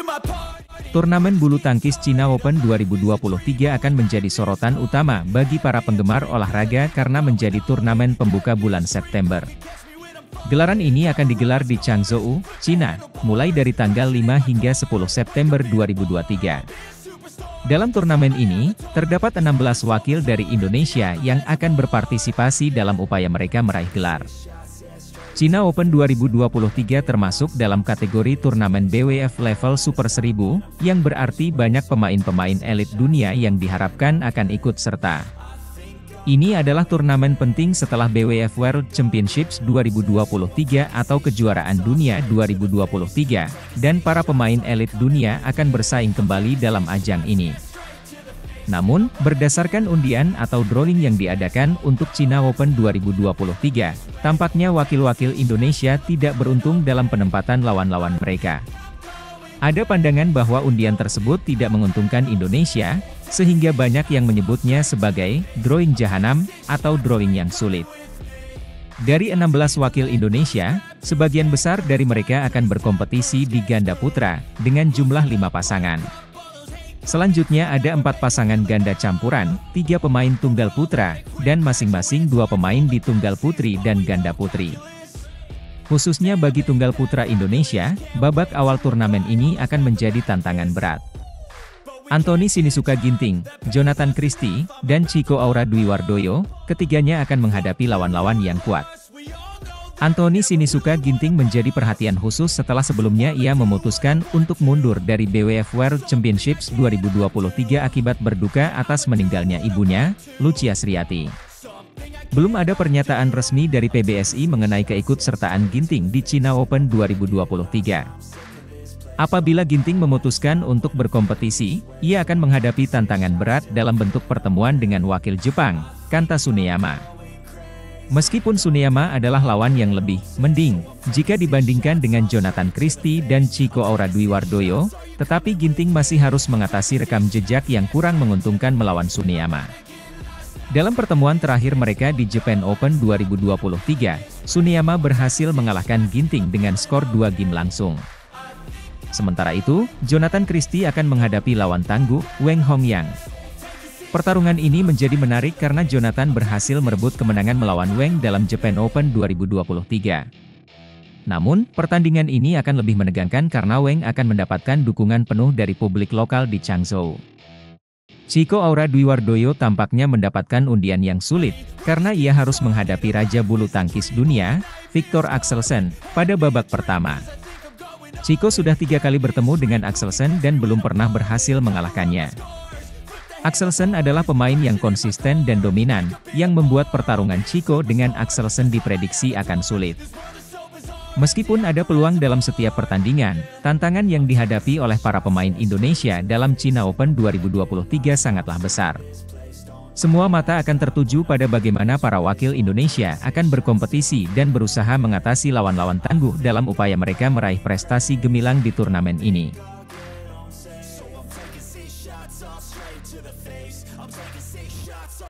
Turnamen bulu tangkis China Open 2023 akan menjadi sorotan utama bagi para penggemar olahraga karena menjadi turnamen pembuka bulan September. Gelaran ini akan digelar di Changzhou, China, mulai dari tanggal 5 hingga 10 September 2023. Dalam turnamen ini, terdapat 16 wakil dari Indonesia yang akan berpartisipasi dalam upaya mereka meraih gelar. China Open 2023 termasuk dalam kategori turnamen BWF level Super 1000, yang berarti banyak pemain-pemain elit dunia yang diharapkan akan ikut serta. Ini adalah turnamen penting setelah BWF World Championships 2023 atau Kejuaraan Dunia 2023, dan para pemain elit dunia akan bersaing kembali dalam ajang ini. Namun, berdasarkan undian atau drawing yang diadakan untuk China Open 2023, tampaknya wakil-wakil Indonesia tidak beruntung dalam penempatan lawan-lawan mereka. Ada pandangan bahwa undian tersebut tidak menguntungkan Indonesia, sehingga banyak yang menyebutnya sebagai drawing jahanam atau drawing yang sulit. Dari 16 wakil Indonesia, sebagian besar dari mereka akan berkompetisi di ganda putra, dengan jumlah 5 pasangan. Selanjutnya ada 4 pasangan ganda campuran, 3 pemain tunggal putra, dan masing-masing 2 pemain di tunggal putri dan ganda putri. Khususnya bagi tunggal putra Indonesia, babak awal turnamen ini akan menjadi tantangan berat. Anthony Sinisuka Ginting, Jonathan Christie, dan Chico Aura Dwi Wardoyo, ketiganya akan menghadapi lawan-lawan yang kuat. Anthony Sinisuka Ginting menjadi perhatian khusus setelah sebelumnya ia memutuskan untuk mundur dari BWF World Championships 2023 akibat berduka atas meninggalnya ibunya, Lucia Sriati. Belum ada pernyataan resmi dari PBSI mengenai keikutsertaan Ginting di China Open 2023. Apabila Ginting memutuskan untuk berkompetisi, ia akan menghadapi tantangan berat dalam bentuk pertemuan dengan wakil Jepang, Kanta Tsuneyama. Meskipun Tsuneyama adalah lawan yang lebih mending jika dibandingkan dengan Jonathan Christie dan Chico Aura Dwi Wardoyo, tetapi Ginting masih harus mengatasi rekam jejak yang kurang menguntungkan melawan Tsuneyama. Dalam pertemuan terakhir mereka di Japan Open 2023, Tsuneyama berhasil mengalahkan Ginting dengan skor 2 game langsung. Sementara itu, Jonathan Christie akan menghadapi lawan tangguh, Weng Hongyang. Pertarungan ini menjadi menarik karena Jonathan berhasil merebut kemenangan melawan Weng dalam Japan Open 2023. Namun, pertandingan ini akan lebih menegangkan karena Weng akan mendapatkan dukungan penuh dari publik lokal di Changzhou. Chico Aura Dwi Wardoyo tampaknya mendapatkan undian yang sulit, karena ia harus menghadapi Raja Bulu Tangkis Dunia, Viktor Axelsen, pada babak pertama. Chico sudah 3 kali bertemu dengan Axelsen dan belum pernah berhasil mengalahkannya. Axelsen adalah pemain yang konsisten dan dominan, yang membuat pertarungan Chico dengan Axelsen diprediksi akan sulit. Meskipun ada peluang dalam setiap pertandingan, tantangan yang dihadapi oleh para pemain Indonesia dalam China Open 2023 sangatlah besar. Semua mata akan tertuju pada bagaimana para wakil Indonesia akan berkompetisi dan berusaha mengatasi lawan-lawan tangguh dalam upaya mereka meraih prestasi gemilang di turnamen ini.